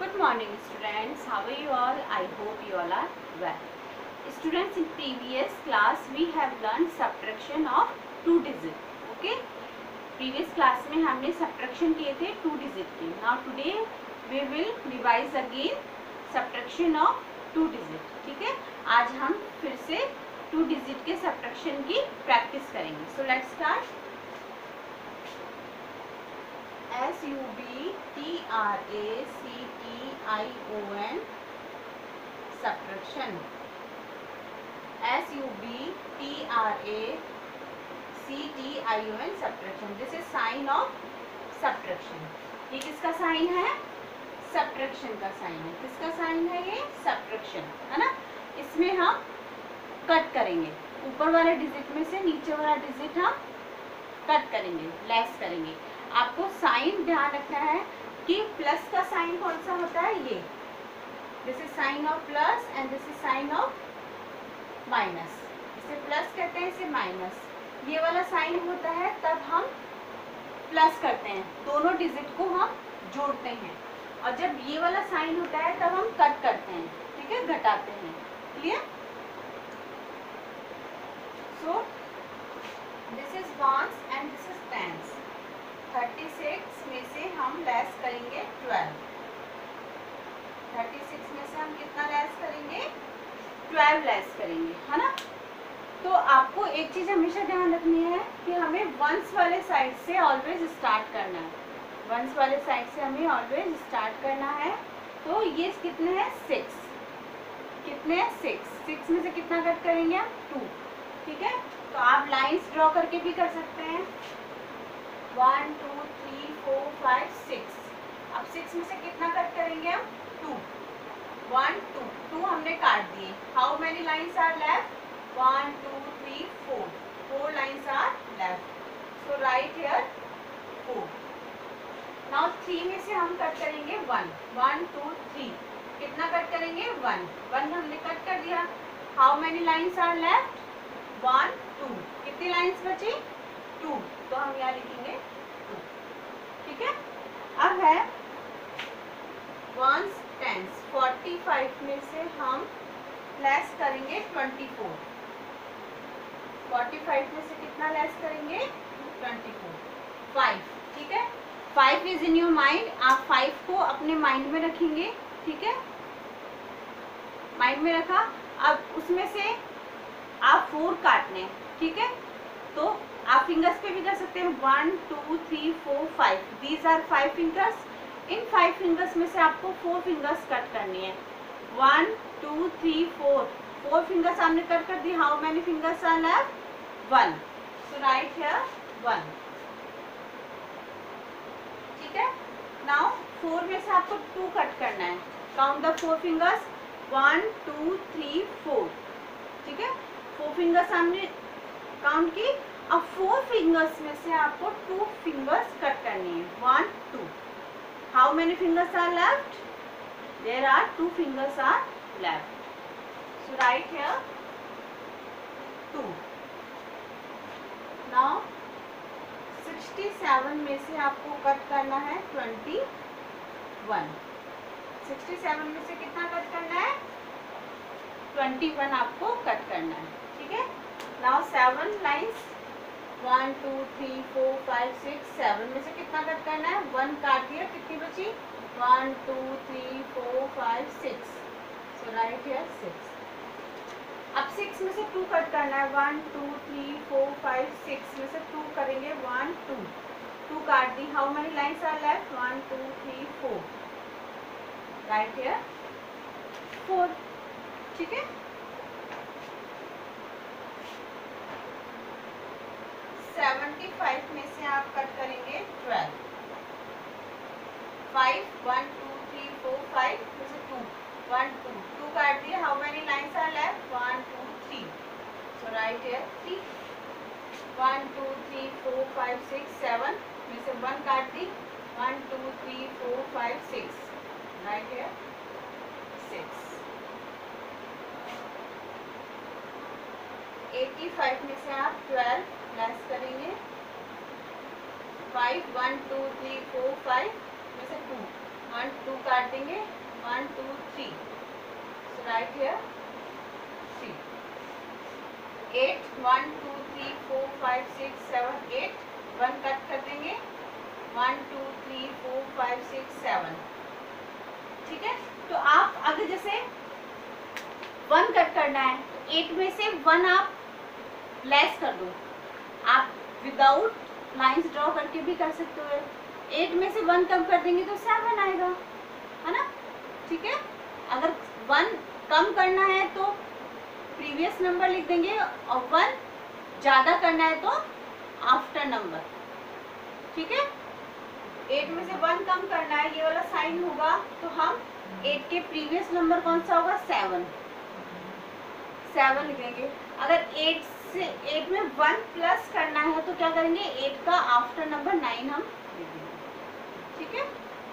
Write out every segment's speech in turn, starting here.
Good morning students, how are you all? I hope you all are well. Students, in previous class we have learned subtraction of two digit. Okay, previous class में हमने subtraction किए थे two digit के. Now today we will revise again subtraction of two digit. ठीक है, आज हम फिर से two digit के subtraction की practice करेंगे. So let's start. SUBTRACTION subtraction. SUBTRACTION subtraction. This is sign of subtraction. ये किसका साइन है? subtraction का साइन है. किसका साइन है ये? subtraction, है ना. इसमें हम कट करेंगे. ऊपर वाले डिजिट में से नीचे वाला डिजिट हम कट करेंगे, लेस करेंगे. आपको साइन ध्यान रखना है कि प्लस का साइन कौन सा होता है, ये. This is sign of plus and this is sign of minus. इसे प्लस कहते हैं, इसे माइनस. ये वाला साइन होता है तब हम प्लस करते हैं, दोनों डिजिट को हम जोड़ते हैं. और जब ये वाला साइन होता है तब हम कट करते हैं, ठीक है, घटाते हैं. Clear? So this is ones and this is tens. 36 में से हम लेस करेंगे 12. 36 में से हम कितना लेस करेंगे? 12 लेस करेंगे, है ना. तो आपको एक चीज हमेशा ध्यान रखनी है कि हमें वंस वाले साइड से ऑलवेज स्टार्ट करना है. वंस वाले साइड से हमें ऑलवेज स्टार्ट करना है. तो ये कितने हैं? 6. कितने हैं? 6. 6 में से कितना कट करेंगे हम? 2. ठीक है, तो आप लाइंस ड्रॉ करके भी कर सकते हैं. 1 2 3 4 5 6. अब 6 में से कितना कट करेंगे हम? 2. 1 2 2 हमने काट दिए. How many lines are left? 1 2 3 4. 4 lines are left. So right here 4. Now 3 में से हम कट करेंगे 1. 1 2 3. कितना कट करेंगे? 1. 1 हमने कट कर दिया. How many lines are left? 1 2. कितनी लाइन्स बची? 2. तो हम यहाँ लिखेंगे 2. ठीक है. अब है वंस टेंस. 45 में से हम लेस करेंगे 24. 45 में से कितना लेस करेंगे? 24. 5. ठीक है, 5 इज इन योर माइंड. आप 5 को अपने माइंड में रखेंगे. ठीक है, माइंड में रखा. अब उसमें से आप 4 काटने. ठीक है, तो आप फिंगर्स पे भी कर सकते हैं. 1 2 3 4 5. These are 5 fingers. इन 5 फिंगर्स में से आपको 4 फिंगर्स कट करनी है. 1 2 3 4. 4 फिंगर्स आपने कट कर दी. How many fingers are left? 1. So right here 1. ठीक है. नाउ 4 में से आपको 2 कट करना है. Count the 4 fingers. 1 2 3 4. ठीक है, 4 फिंगर्स हमने काउंट की. अब 4 फिंगर्स में से आपको 2 फिंगर्स कट करनी है. 1 2. How many fingers are left? There are 2 fingers are left. So right here 2. Now 67 में से आपको कट करना है 21. 67 में से कितना कट करना है? 21 आपको कट करना है. ठीक है. Now 7 lines. 1 2 3 4 5 6 7 में से कितना कट करना है? 1 काट दिया. कितनी बची? 1 2 3 4 5 6. So right here 6. अब 6 में से 2 कट करना है. 1 2 3 4 5 6 में से 2 करेंगे. 1 2. 2 काट दी. How many lines are left? 1 2 3 4. Right here 4. ठीक है. 75 में से आप कट करेंगे 12. 5 1 2 3 4 5 में से 2. 1 2 2 काट दिए. How many lines are left? 1 2 3. So right here 3. 1 2 3 4 5 6 7 में से 1 काट दी. 1 2 3 4 5 6. Right here 6. 85 में से आप 12 लेस करेंगे. 5 1 2 3 4 5 में से 2. 1 2 काट देंगे, 1 2 3, सो राइट हियर 3, 8 1 2 3 4 5 6 7 8, 1 कट कर देंगे, 1 2 3 4 5 6 7, ठीक है। तो आप अगर जैसे 1 कट करना है तो 8 में से 1 आप लेस कर दो, आप विदाउट लाइंस ड्रॉ करके भी कर सकते हो। 8 में से 1 कम कर देंगे तो 7 आएगा, है ना, ठीक है। अगर 1 कम करना है तो प्रीवियस नंबर लिख देंगे, और 1 ज़्यादा करना है तो आफ्टर नंबर, ठीक है। 8 में से 1 कम करना है, ये वाला साइन होगा, तो हम 8 के प्रीवियस नंबर कौन सा होगा, 7 लिखेंगे। अगर 8 में 1 प्लस करना है तो क्या करेंगे, 8 का आफ्टर नंबर 9 हम लिखेंगे, ठीक है।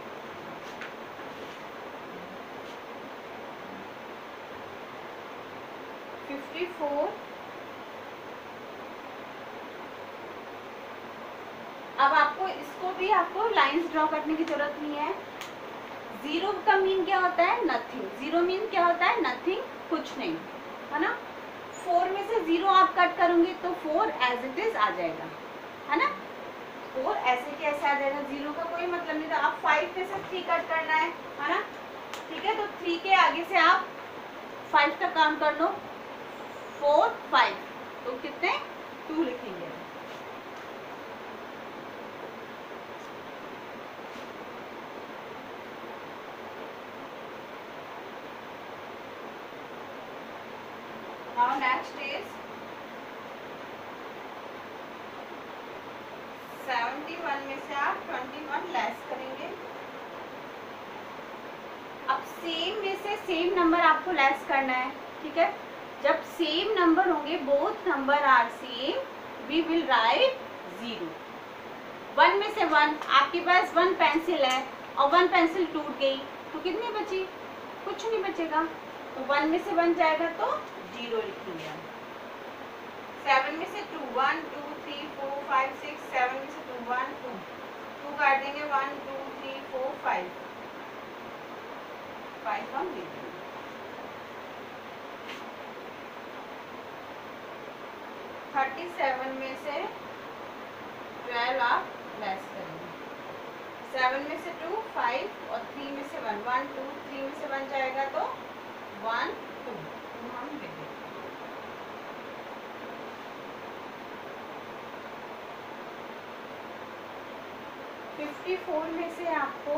अब आपको इसको भी आपको लाइंस ड्रॉ करने की जरूरत नहीं है। 0 का मीन क्या होता है, नथिंग। 0 मीन क्या होता है, नथिंग, कुछ नहीं, है ना। 4 में से 0 आप कट करोगे तो 4 एज इट इज आ जाएगा, है ना। 4 ऐसे के ऐसे आ जाएगा, 0 का कोई मतलब नहीं था। आप 5 में से 3 कट करना है ना, ठीक है। तो 3 के आगे से आप 5 का काम कर लो, 4 5, तो कितने 2 लिखेंगे। Now next is 71 में से आप 21 लेस करेंगे। अब सेम में से सेम नंबर आपको लेस करना है, ठीक है। जब सेम नंबर होंगे, both number are same, we will write 0। 1 में से 1, आपके पास 1 पेंसिल है और 1 पेंसिल टूट गई तो कितनी बची, कुछ नहीं बचेगा। तो 1 में से 1 जाएगा तो 0 लिखेंगे हम। 7 में से 2, 1 2 3 4 5 6, 7 में से 2 1 2, 2 काट देंगे, 1 2 3 4 5 हम लिख देंगे। 37 में से 12 आप लेस करेंगे। 7 में से 2 5 और 3 में से 1, 1 2 3 में से 1 जाएगा तो 1 2 हम लिख देंगे। 54 में से आपको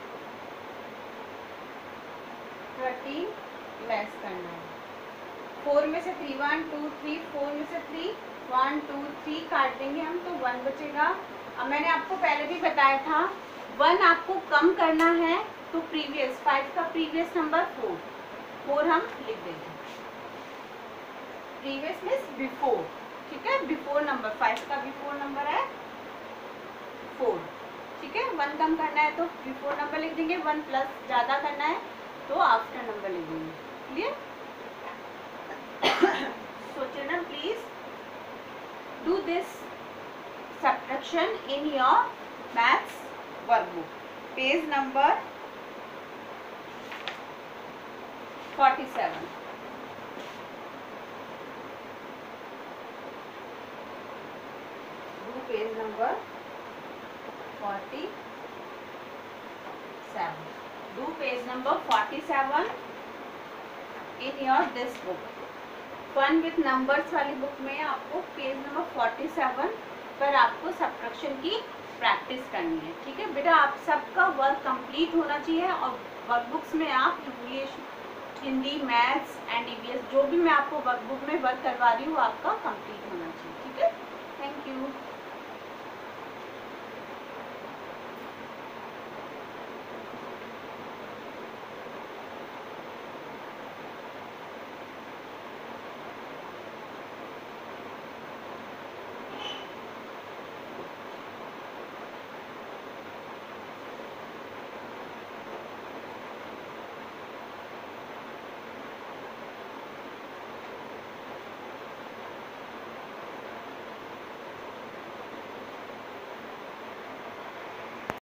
13 लेस करना है। 4 में से 3 1 2 3, 4 में से 3 1 2 3 काट देंगे हम तो 1 बचेगा। अब मैंने आपको पहले भी बताया था, 1 आपको कम करना है तो प्रीवियस 5 का प्रीवियस नंबर 4 हम लिख देंगे। प्रीवियस मीन्स बिफोर, ठीक है। बिफोर नंबर 5 का बिफोर नंबर है 4, ठीक है। 1 कम करना है तो बिफोर नंबर लिख देंगे, 1 प्लस ज़्यादा करना है तो आफ्टर नंबर लिख देंगे। Clear? So children, please do this subtraction in your maths workbook, page number 47. Do page number 47. Do page number 47 in your this book. Fun with numbers वाली book में आपको पेज नंबर 47 पर आपको subtraction की practice करनी है, ठीक है बेटा। आप सबका वर्क कंप्लीट होना चाहिए और वर्कबुक्स में आप English, Hindi, maths and EVS जो भी मैं आपको वर्कबुक में वर्क करवा रही हूँ आपका कंप्लीट होना चाहिए, ठीक है।